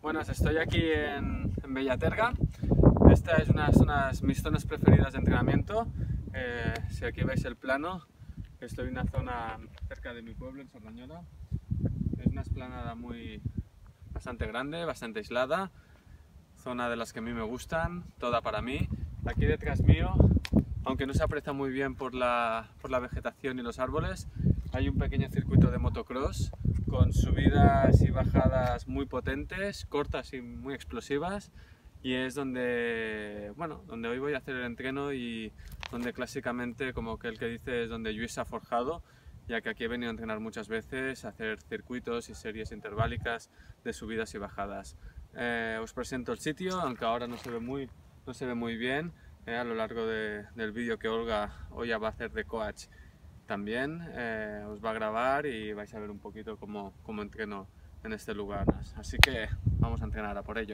Buenas, estoy aquí en Bellaterga. Esta es una de mis zonas preferidas de entrenamiento. Si aquí veis el plano, estoy en una zona cerca de mi pueblo, en Sardañola. Es una explanada bastante grande, bastante aislada, zona de las que a mí me gustan, toda para mí. Aquí detrás mío, aunque no se aprecia muy bien por la vegetación y los árboles, hay un pequeño circuito de motocross con subidas y bajadas muy potentes, cortas y muy explosivas, y es donde hoy voy a hacer el entreno y donde clásicamente, como que el que dice, es donde Lluís se ha forjado, ya que aquí he venido a entrenar muchas veces, a hacer circuitos y series interválicas de subidas y bajadas. Os presento el sitio, aunque ahora no se ve muy bien. A lo largo del vídeo que Olga hoy ya va a hacer de coach también, os va a grabar y vais a ver un poquito cómo entreno en este lugar. Así que vamos a entrenar a por ello.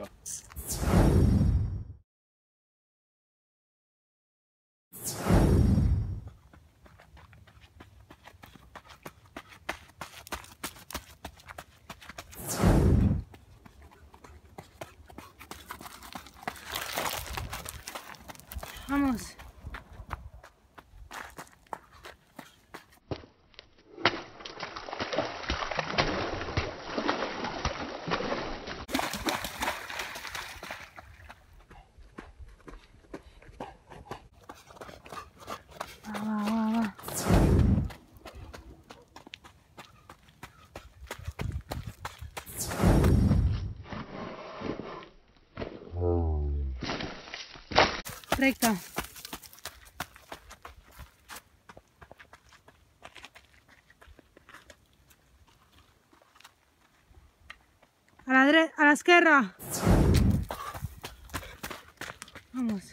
Vamos. Va. Recta. A la izquierda. Vamos.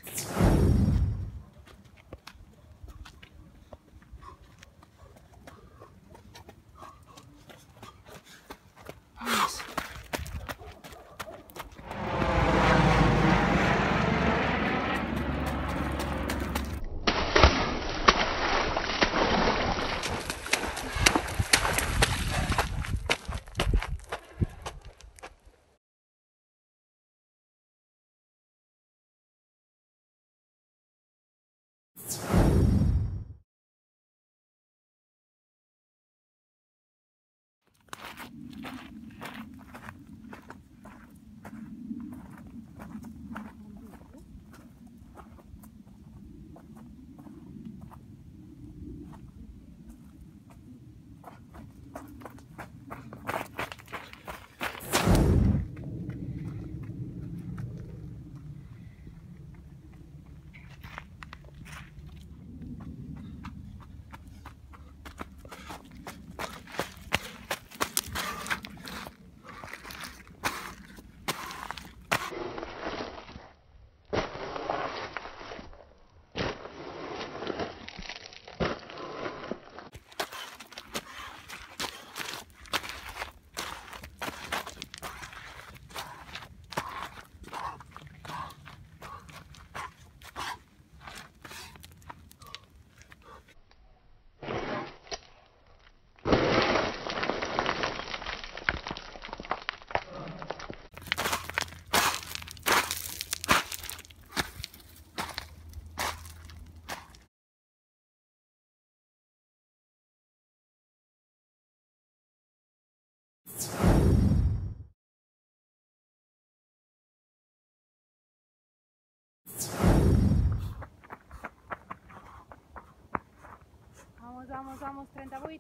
Vamos, 38.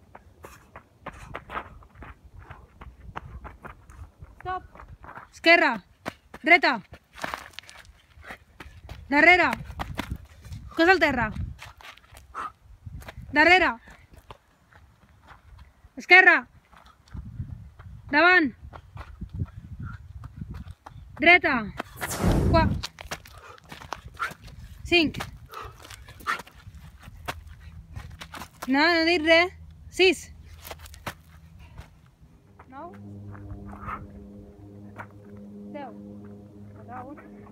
Stop. Esquerra. Dreta. Darrere. Cos al terra. Darrere. Esquerra. Davant. Dreta. 4. 5. No dic res. 6. 9. 10.